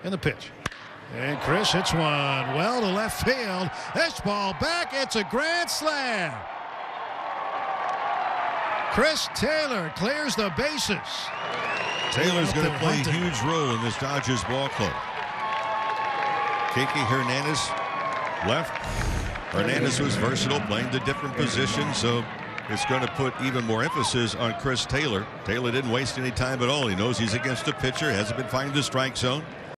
And the pitch. And Chris hits one well to left field. This ball back. It's a grand slam. Chris Taylor clears the bases. Taylor's going to play a huge role in this Dodgers ball club. Kiki Hernandez left. Hernandez was versatile, playing the different positions, so it's going to put even more emphasis on Chris Taylor. Taylor didn't waste any time at all. He knows he's against a pitcher, hasn't been finding the strike zone.